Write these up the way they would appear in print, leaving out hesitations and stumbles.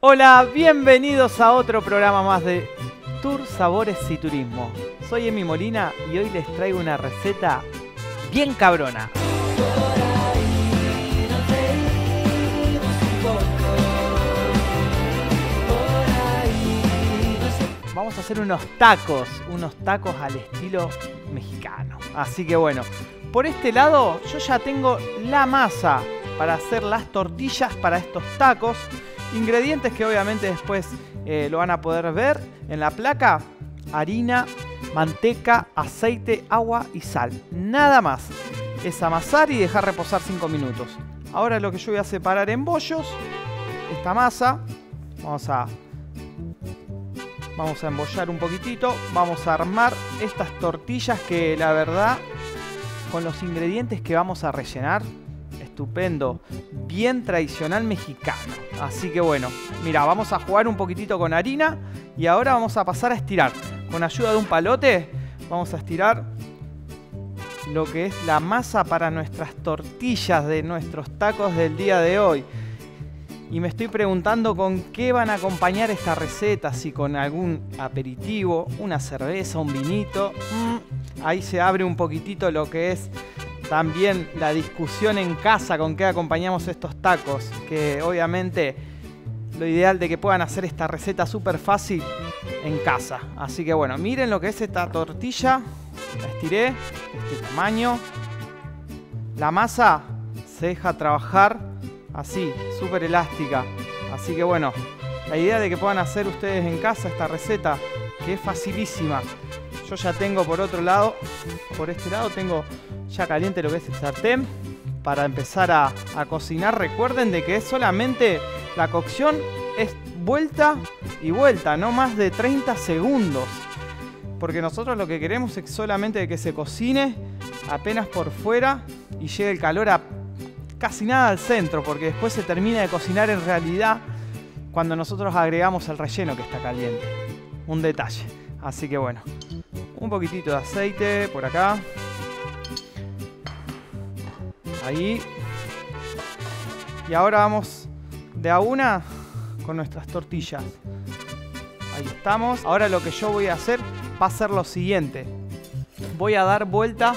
Hola, bienvenidos a otro programa más de Tour, Sabores y Turismo. Soy Emi Molina y hoy les traigo una receta bien cabrona. Vamos a hacer unos tacos al estilo mexicano. Así que bueno, por este lado yo ya tengo la masa para hacer las tortillas para estos tacos. Ingredientes que obviamente después lo van a poder ver en la placa: harina, manteca, aceite, agua y sal. Nada más. Es amasar y dejar reposar 5 minutos. Ahora lo que yo voy a separar en bollos esta masa. Vamos a embollar un poquitito. Vamos a armar estas tortillas que la verdad, con los ingredientes que vamos a rellenar, estupendo, bien tradicional mexicano. Así que bueno, mira, vamos a jugar un poquitito con harina y ahora vamos a pasar a estirar. Con ayuda de un palote vamos a estirar lo que es la masa para nuestras tortillas de nuestros tacos del día de hoy. Y me estoy preguntando con qué van a acompañar esta receta, si con algún aperitivo, una cerveza, un vinito. Ahí se abre un poquitito lo que es también la discusión en casa, con qué acompañamos estos tacos, que obviamente lo ideal de que puedan hacer esta receta súper fácil en casa. Así que bueno, miren lo que es esta tortilla. La estiré de este tamaño. La masa se deja trabajar así, súper elástica. Así que bueno, la idea de que puedan hacer ustedes en casa esta receta, que es facilísima. Yo ya tengo por otro lado, por este lado tengo ya caliente lo que es el sartén para empezar a cocinar. Recuerden de que es solamente la cocción, es vuelta y vuelta, no más de 30 segundos. Porque nosotros lo que queremos es solamente de que se cocine apenas por fuera y llegue el calor a casi nada al centro, porque después se termina de cocinar en realidad cuando nosotros agregamos el relleno que está caliente. Un detalle. Así que bueno, un poquitito de aceite por acá. Ahí. Y ahora vamos de a una con nuestras tortillas. Ahí estamos. Ahora lo que yo voy a hacer va a ser lo siguiente. Voy a dar vuelta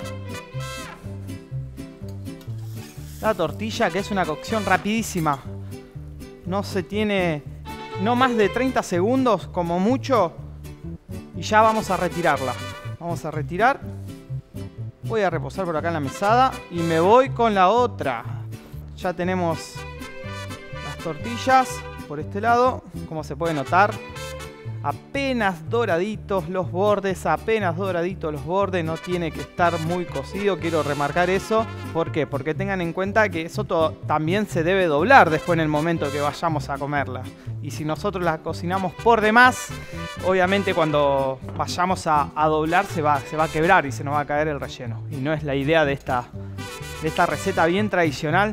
la tortilla, que es una cocción rapidísima. No se tiene, no más de 30 segundos como mucho. Y ya vamos a retirarla. Vamos a retirar. Voy a reposar por acá en la mesada y me voy con la otra. Ya tenemos las tortillas por este lado. Como se puede notar, apenas doraditos los bordes, no tiene que estar muy cocido, quiero remarcar eso. ¿Por qué? Porque tengan en cuenta que eso también se debe doblar después en el momento que vayamos a comerla. Y si nosotros la cocinamos por demás, obviamente cuando vayamos a doblar se va a quebrar y se nos va a caer el relleno. Y no es la idea de esta receta bien tradicional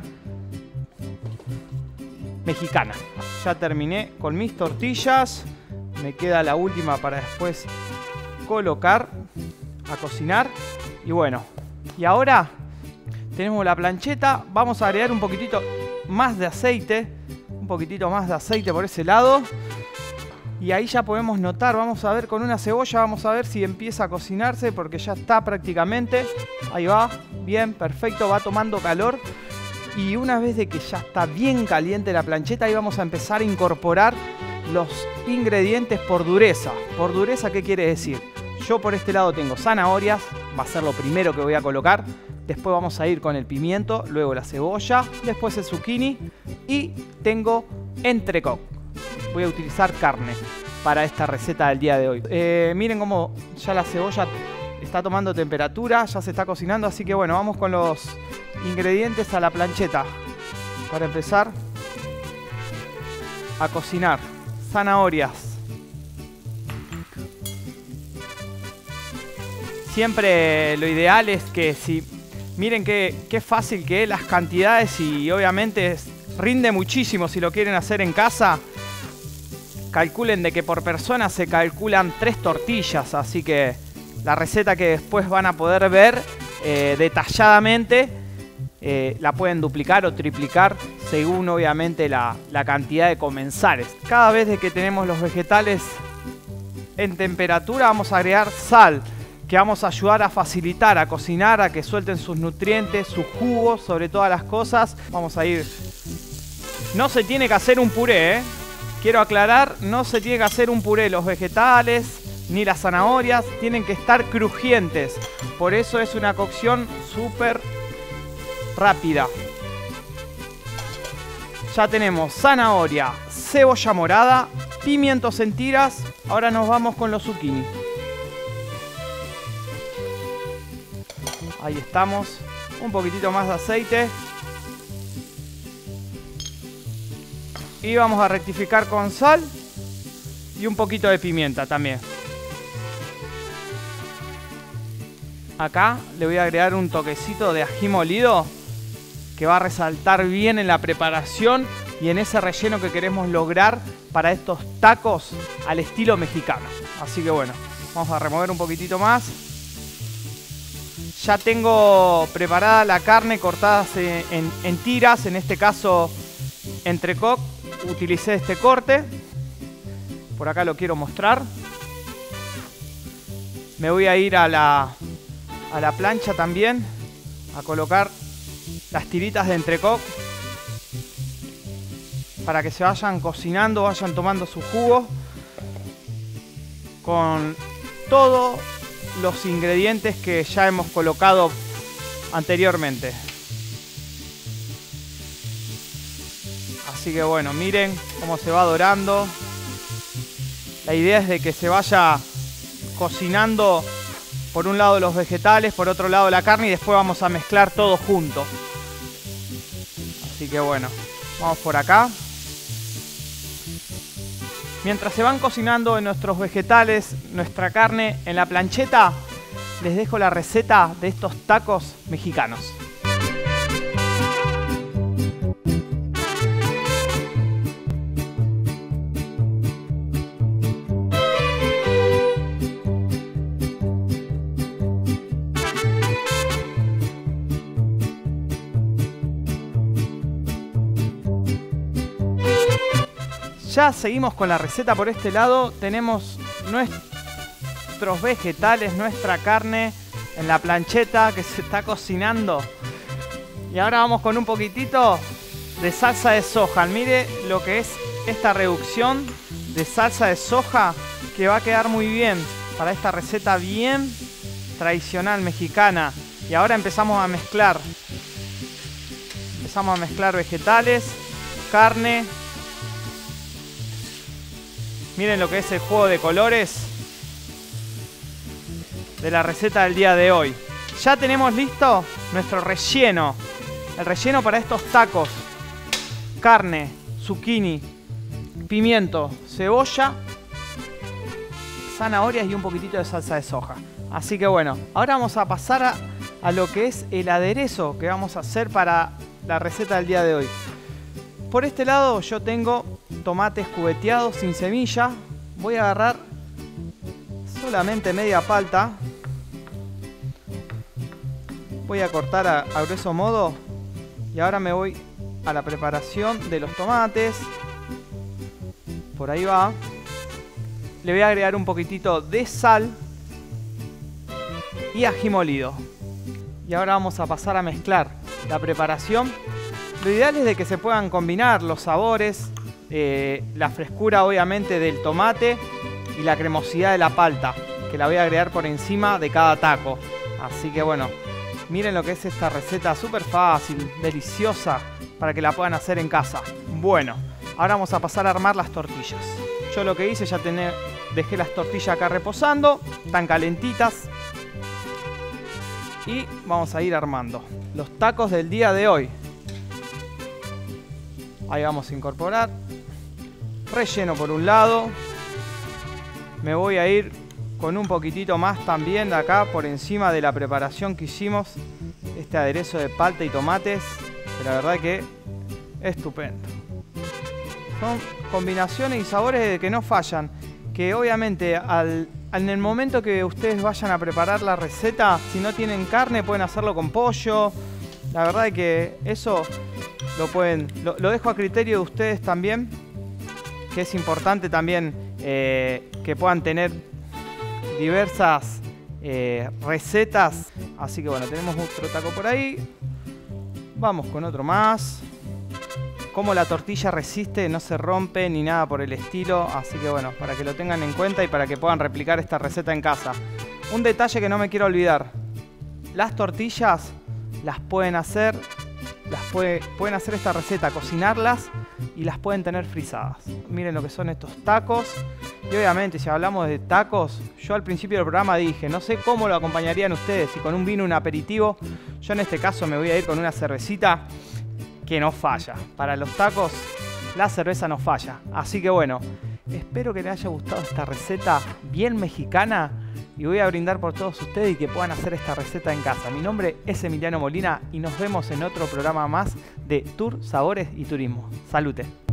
mexicana. Ya terminé con mis tortillas. Me queda la última para después colocar a cocinar. Y bueno, y ahora tenemos la plancheta. Vamos a agregar un poquitito más de aceite. Un poquitito más de aceite por ese lado. Y ahí ya podemos notar, vamos a ver con una cebolla, vamos a ver si empieza a cocinarse, porque ya está prácticamente. Ahí va, bien, perfecto, va tomando calor. Y una vez de que ya está bien caliente la plancheta, ahí vamos a empezar a incorporar los ingredientes por dureza. Por dureza, ¿qué quiere decir? Yo por este lado tengo zanahorias, va a ser lo primero que voy a colocar. Después vamos a ir con el pimiento, luego la cebolla, después el zucchini y tengo entrecot. Voy a utilizar carne para esta receta del día de hoy. Miren cómo ya la cebolla está tomando temperatura, ya se está cocinando, así que bueno, vamos con los ingredientes a la plancheta para empezar a cocinar. Zanahorias. Siempre lo ideal es que miren qué fácil que es las cantidades y obviamente rinde muchísimo si lo quieren hacer en casa. Calculen de que por persona se calculan 3 tortillas, así que la receta que después van a poder ver detalladamente la pueden duplicar o triplicar según obviamente la cantidad de comensales. Cada vez de que tenemos los vegetales en temperatura vamos a agregar sal, que vamos a ayudar a facilitar, a cocinar, a que suelten sus nutrientes, sus jugos, sobre todas las cosas. Vamos a ir... No se tiene que hacer un puré, ¿eh? Quiero aclarar, no se tiene que hacer un puré. Los vegetales ni las zanahorias tienen que estar crujientes. Por eso es una cocción súper rápida. Ya tenemos zanahoria, cebolla morada, pimientos en tiras. Ahora nos vamos con los zucchini. Ahí estamos. Un poquitito más de aceite. Y vamos a rectificar con sal. Y un poquito de pimienta también. Acá le voy a agregar un toquecito de ají molido, que va a resaltar bien en la preparación y en ese relleno que queremos lograr para estos tacos al estilo mexicano. Así que bueno, vamos a remover un poquitito más. Ya tengo preparada la carne cortada en tiras, en este caso entrecot. Utilicé este corte. Por acá lo quiero mostrar. Me voy a ir a la plancha también a colocar las tiritas de entrecot para que se vayan cocinando, vayan tomando su jugo con todos los ingredientes que ya hemos colocado anteriormente. Así que bueno, miren cómo se va dorando. La idea es de que se vaya cocinando por un lado los vegetales, por otro lado la carne, y después vamos a mezclar todo junto. Así que bueno, vamos por acá. Mientras se van cocinando nuestros vegetales, nuestra carne en la plancheta, les dejo la receta de estos tacos mexicanos. Ya seguimos con la receta por este lado. Tenemos nuestros vegetales, nuestra carne en la plancheta que se está cocinando. Y ahora vamos con un poquitito de salsa de soja. Mire lo que es esta reducción de salsa de soja, que va a quedar muy bien para esta receta bien tradicional mexicana. Y ahora empezamos a mezclar. Empezamos a mezclar vegetales, carne. Miren lo que es el juego de colores de la receta del día de hoy. Ya tenemos listo nuestro relleno. El relleno para estos tacos. Carne, zucchini, pimiento, cebolla, zanahorias y un poquitito de salsa de soja. Así que bueno, ahora vamos a pasar a lo que es el aderezo que vamos a hacer para la receta del día de hoy. Por este lado yo tengo tomates cubeteados sin semilla. Voy a agarrar solamente media palta. Voy a cortar a grueso modo. Y ahora me voy a la preparación de los tomates. Por ahí va. Le voy a agregar un poquitito de sal y ají molido. Y ahora vamos a pasar a mezclar la preparación. Lo ideal es de que se puedan combinar los sabores, la frescura obviamente del tomate y la cremosidad de la palta, que la voy a agregar por encima de cada taco. Así que bueno, miren lo que es esta receta, súper fácil, deliciosa, para que la puedan hacer en casa. Bueno, ahora vamos a pasar a armar las tortillas. Yo lo que hice, dejé las tortillas acá reposando, están calentitas. Y vamos a ir armando los tacos del día de hoy. Ahí vamos a incorporar relleno por un lado. Me voy a ir con un poquitito más también de acá por encima de la preparación que hicimos. Este aderezo de palta y tomates, que la verdad que es estupendo. Son combinaciones y sabores que no fallan. Que obviamente en el momento que ustedes vayan a preparar la receta, si no tienen carne pueden hacerlo con pollo. La verdad es que eso lo dejo a criterio de ustedes también, que es importante también que puedan tener diversas recetas. Así que bueno, tenemos otro taco por ahí. Vamos con otro más. Como la tortilla resiste, no se rompe ni nada por el estilo. Así que bueno, para que lo tengan en cuenta y para que puedan replicar esta receta en casa. Un detalle que no me quiero olvidar. Las tortillas las pueden hacer, pueden hacer esta receta, cocinarlas y las pueden tener frisadas. Miren lo que son estos tacos. Y obviamente, si hablamos de tacos, yo al principio del programa dije, no sé cómo lo acompañarían ustedes, si con un vino, un aperitivo. Yo en este caso me voy a ir con una cervecita que no falla. Para los tacos, la cerveza no falla. Así que bueno, espero que les haya gustado esta receta bien mexicana y voy a brindar por todos ustedes y que puedan hacer esta receta en casa. Mi nombre es Emiliano Molina y nos vemos en otro programa más de Tour, Sabores y Turismo. Salute.